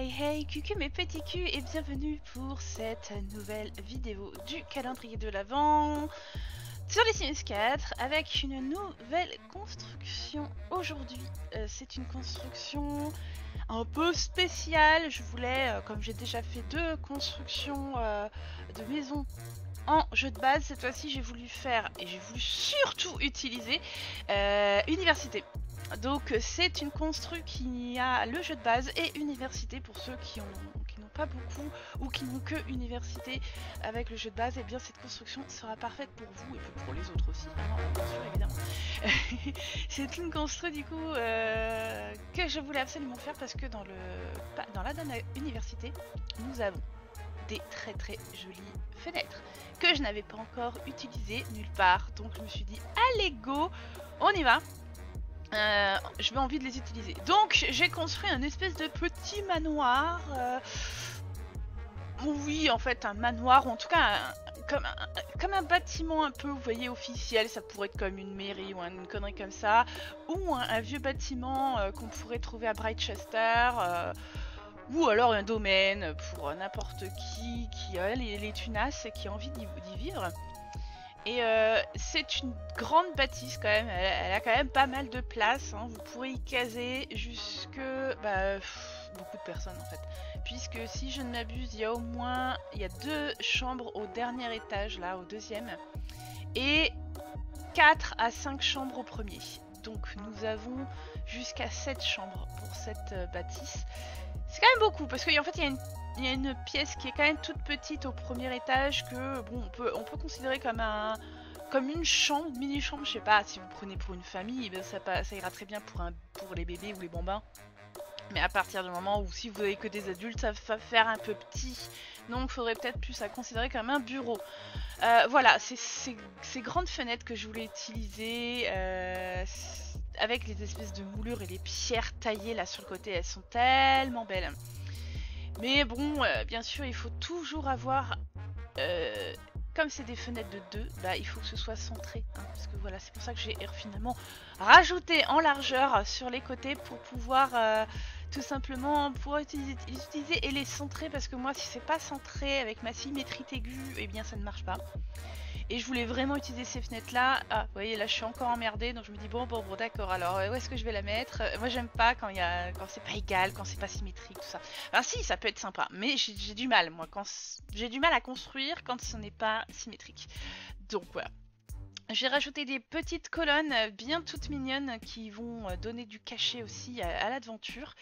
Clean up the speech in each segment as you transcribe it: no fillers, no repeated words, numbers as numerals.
Hey hey, cucu mes petits culs et bienvenue pour cette nouvelle vidéo du calendrier de l'Avent sur les Sims 4 avec une nouvelle construction. Aujourd'hui, c'est une construction un peu spéciale. Je voulais, comme j'ai déjà fait deux constructions de maisons en jeu de base, cette fois-ci j'ai voulu faire, et j'ai voulu surtout utiliser, université. Donc c'est une constru qui a le jeu de base et université pour ceux qui n'ont pas beaucoup ou qui n'ont que université avec le jeu de base. Et bien cette construction sera parfaite pour vous et pour les autres aussi, bien sûr, évidemment. C'est une constru du coup que je voulais absolument faire parce que dans la dernière université nous avons des très très jolies fenêtres que je n'avais pas encore utilisées nulle part. Donc je me suis dit allez go, on y va. Je vais envie de les utiliser. Donc j'ai construit un espèce de petit manoir. Oui, en fait un manoir, ou en tout cas comme un bâtiment un peu, vous voyez, officiel. Ça pourrait être comme une mairie ou une connerie comme ça. Ou un vieux bâtiment qu'on pourrait trouver à Brightchester. Ou alors un domaine pour n'importe qui a les tunasses et qui a envie d'y vivre. Et c'est une grande bâtisse quand même, elle a quand même pas mal de place, hein. Vous pourrez y caser jusque beaucoup de personnes en fait. Puisque si je ne m'abuse, il y a 2 chambres au dernier étage, là, au deuxième. Et 4 à 5 chambres au premier. Donc nous avons jusqu'à 7 chambres pour cette bâtisse. C'est quand même beaucoup, parce qu'en fait il y a une pièce qui est quand même toute petite au premier étage que bon on peut considérer comme une chambre, mini chambre, je sais pas, si vous prenez pour une famille, ben ça ira très bien pour les bébés ou les bambins. Mais à partir du moment où si vous avez que des adultes, ça va faire un peu petit. Donc il faudrait peut-être plus à considérer comme un bureau. Voilà, c'est ces grandes fenêtres que je voulais utiliser avec les espèces de moulures et les pierres taillées là sur le côté, elles sont tellement belles. Mais bon, bien sûr, il faut toujours avoir, comme c'est des fenêtres de 2, bah, il faut que ce soit centré. Hein, parce que voilà, c'est pour ça que j'ai finalement rajouté en largeur sur les côtés pour pouvoir tout simplement pouvoir utiliser et les centrer. Parce que moi, si c'est pas centré avec ma symétrie aiguë, eh bien ça ne marche pas. Et je voulais vraiment utiliser ces fenêtres là. Ah, vous voyez, là je suis encore emmerdée, donc je me dis bon d'accord, alors où est-ce que je vais la mettre? Moi j'aime pas quand c'est pas égal, quand c'est pas symétrique, tout ça. Enfin si, ça peut être sympa, mais j'ai du mal, moi, j'ai du mal à construire quand ce n'est pas symétrique. Donc voilà. J'ai rajouté des petites colonnes bien toutes mignonnes qui vont donner du cachet aussi à l'aventure.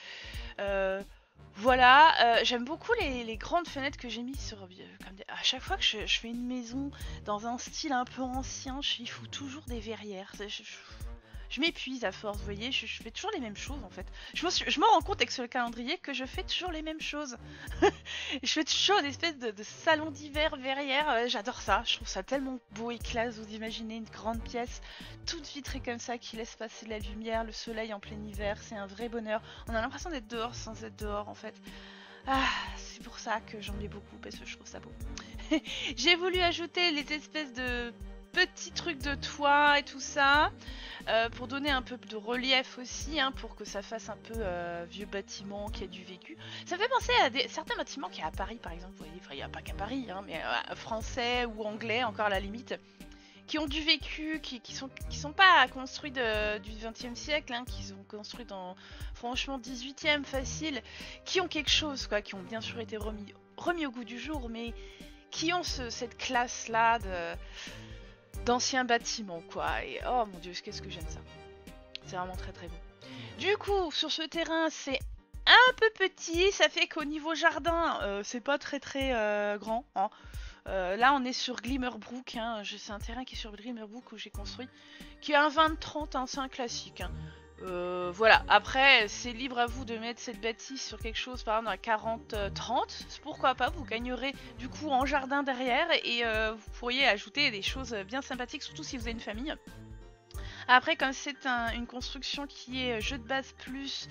Voilà, j'aime beaucoup les grandes fenêtres que j'ai mis sur... à chaque fois que je fais une maison dans un style un peu ancien, il faut toujours des verrières. Je m'épuise à force, vous voyez, je fais toujours les mêmes choses en fait. Je me rends compte avec ce calendrier que je fais toujours les mêmes choses. Je fais toujours une espèce de salon d'hiver verrière, j'adore ça, je trouve ça tellement beau et classe. Vous imaginez une grande pièce toute vitrée comme ça qui laisse passer la lumière, le soleil en plein hiver, c'est un vrai bonheur. On a l'impression d'être dehors sans être dehors en fait. Ah, c'est pour ça que j'en mets beaucoup, parce que je trouve ça beau. J'ai voulu ajouter les espèces de petits trucs de toit et tout ça, pour donner un peu de relief aussi, hein, pour que ça fasse un peu vieux bâtiment qui a du vécu. Ça me fait penser à certains bâtiments qu'il y a à Paris par exemple, vous voyez, enfin il n'y a pas qu'à Paris, hein, mais français ou anglais encore à la limite, qui ont du vécu, qui sont pas construits du 20e siècle, hein, qui sont construits dans franchement 18e facile, qui ont quelque chose, quoi, qui ont bien sûr été remis au goût du jour, mais qui ont cette classe là d'anciens bâtiments, quoi. Et oh mon dieu, qu'est-ce que j'aime ça. C'est vraiment très très beau. Du coup, sur ce terrain, c'est un peu petit, ça fait qu'au niveau jardin, c'est pas très très grand, hein. Là on est sur Glimmerbrook, hein. C'est un terrain qui est sur Glimmerbrook où j'ai construit, qui a un 20-30, hein. C'est un classique, hein. Voilà, après c'est libre à vous de mettre cette bâtisse sur quelque chose par exemple à 40-30, pourquoi pas, vous gagnerez du coup en jardin derrière et vous pourriez ajouter des choses bien sympathiques, surtout si vous avez une famille. Après, comme c'est une construction qui est jeu de base plus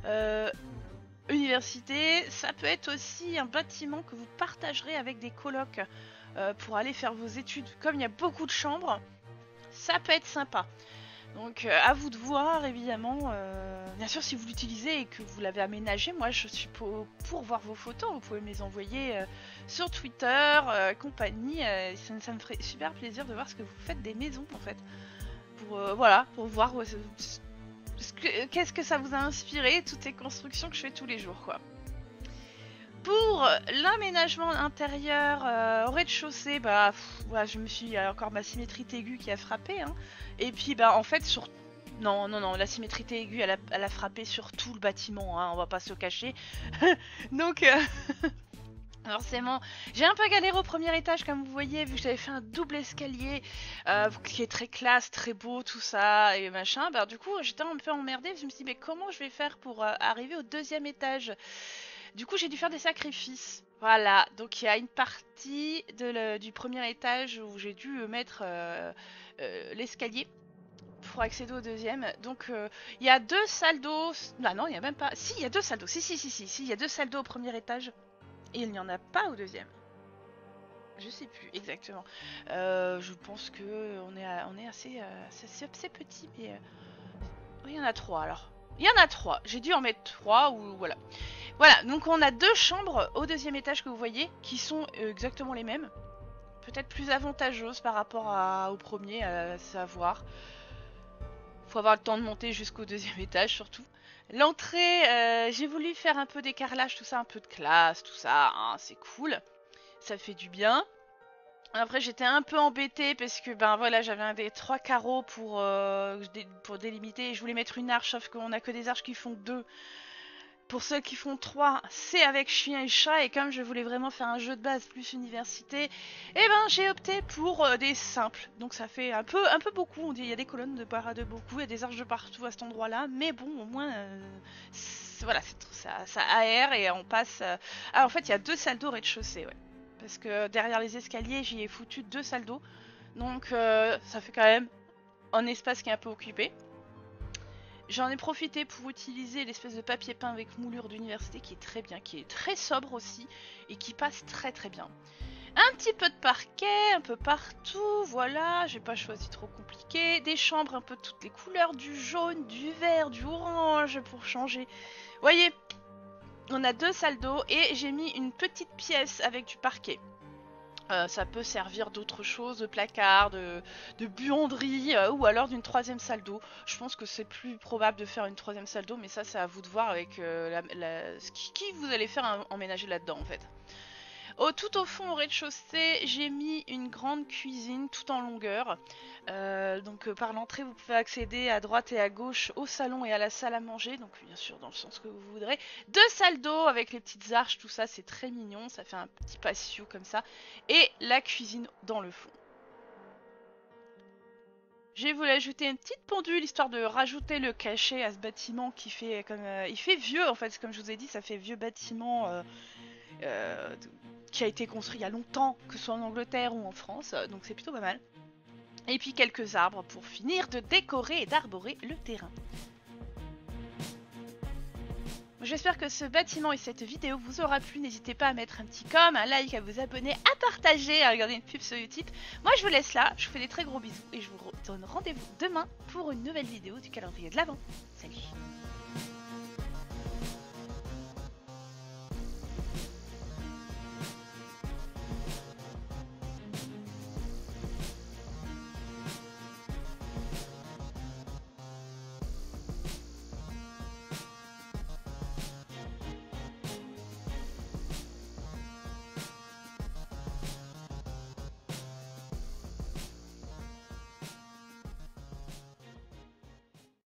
université, ça peut être aussi un bâtiment que vous partagerez avec des colocs pour aller faire vos études. Comme il y a beaucoup de chambres, ça peut être sympa. Donc à vous de voir évidemment. Bien sûr si vous l'utilisez et que vous l'avez aménagé, moi je suis pour voir vos photos, vous pouvez me les envoyer sur Twitter, compagnie. Ça me ferait super plaisir de voir ce que vous faites des maisons en fait. Pour voilà, pour voir qu'est-ce que ça vous a inspiré, toutes ces constructions que je fais tous les jours quoi. Pour l'aménagement intérieur au rez-de-chaussée, bah voilà, je me suis encore ma symétrie aiguë qui a frappé. Hein. Et puis bah en fait sur non, la symétrie aiguë elle a frappé sur tout le bâtiment, hein, on va pas se le cacher. Donc forcément, j'ai un peu galéré au premier étage comme vous voyez, vu que j'avais fait un double escalier qui est très classe, très beau, tout ça et machin. Bah du coup j'étais un peu emmerdée, je me suis dit mais comment je vais faire pour arriver au deuxième étage? Du coup, j'ai dû faire des sacrifices. Voilà, donc il y a une partie du premier étage où j'ai dû mettre l'escalier pour accéder au deuxième. Donc il y a 2 salles d'eau. Ah non, il n'y a même pas. Si, il y a 2 salles d'eau. Si, il y a 2 salles d'eau au premier étage. Et il n'y en a pas au deuxième. Je sais plus exactement. Je pense que on est assez petit, mais oui, il y en a 3 alors. Il y en a 3. J'ai dû en mettre 3 ou voilà. Voilà, donc on a 2 chambres au deuxième étage que vous voyez, qui sont exactement les mêmes. Peut-être plus avantageuses par rapport au premier, à savoir. Faut avoir le temps de monter jusqu'au deuxième étage surtout. L'entrée, j'ai voulu faire un peu d'écarlage, tout ça, un peu de classe, tout ça, hein, c'est cool. Ça fait du bien. Après j'étais un peu embêtée parce que ben voilà j'avais des 3 carreaux pour délimiter et je voulais mettre une arche sauf qu'on a que des arches qui font 2. Pour ceux qui font 3, c'est avec chien et chat et comme je voulais vraiment faire un jeu de base plus université, et ben j'ai opté pour des simples. Donc ça fait un peu beaucoup, on dit il y a des colonnes de beaucoup, il y a des arches de partout à cet endroit là, mais bon au moins voilà, ça aère et on passe... Ah en fait il y a 2 salles d'eau au rez-de-chaussée, ouais. Parce que derrière les escaliers, j'y ai foutu 2 salles d'eau. Donc ça fait quand même un espace qui est un peu occupé. J'en ai profité pour utiliser l'espèce de papier peint avec moulure d'université qui est très bien, qui est très sobre aussi et qui passe très très bien. Un petit peu de parquet, un peu partout, voilà, j'ai pas choisi trop compliqué. Des chambres un peu de toutes les couleurs, du jaune, du vert, du orange pour changer. Vous voyez, on a 2 salles d'eau et j'ai mis une petite pièce avec du parquet. Ça peut servir d'autres choses, de placard, de buanderie ou alors d'une 3e salle d'eau. Je pense que c'est plus probable de faire une 3e salle d'eau, mais ça c'est à vous de voir avec qui vous allez faire emménager là-dedans en fait. Tout au fond, au rez-de-chaussée, j'ai mis une grande cuisine tout en longueur. Donc par l'entrée, vous pouvez accéder à droite et à gauche au salon et à la salle à manger. Donc bien sûr dans le sens que vous voudrez. 2 salles d'eau avec les petites arches, tout ça, c'est très mignon. Ça fait un petit patio comme ça. Et la cuisine dans le fond. J'ai voulu ajouter une petite pendule histoire de rajouter le cachet à ce bâtiment qui fait comme... il fait vieux en fait, comme je vous ai dit, ça fait vieux bâtiment... qui a été construit il y a longtemps, que ce soit en Angleterre ou en France, donc c'est plutôt pas mal. Et puis quelques arbres pour finir de décorer et d'arborer le terrain. J'espère que ce bâtiment et cette vidéo vous aura plu. N'hésitez pas à mettre un petit com, un like, à vous abonner, à partager, à regarder une pub sur YouTube. Moi je vous laisse là, je vous fais des très gros bisous et je vous donne rendez-vous demain pour une nouvelle vidéo du calendrier de l'Avent. Salut!